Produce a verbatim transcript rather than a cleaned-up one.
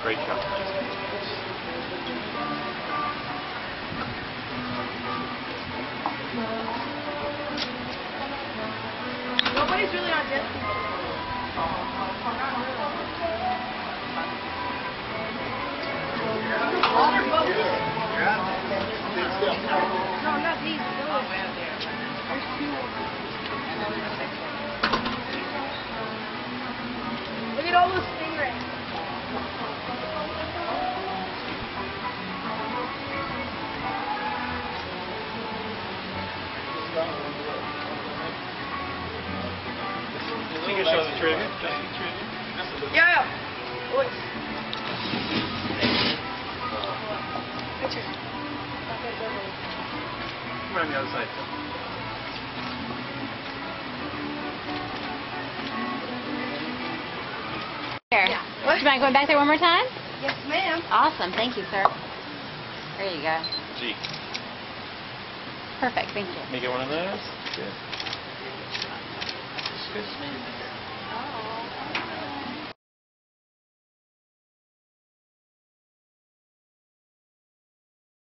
Great shot. Nobody's really on this. No, not these. Those. There's two. Look at all those stingrays. You can show the trivia. Just the trivia. Yeah, yeah. Wait. Picture. We're on the other side. Here. Yeah. What? Do you mind going back there one more time? Yes, ma'am. Awesome. Thank you, sir. There you go. G. Perfect. Thank you. Can you get one of those? Good. Good.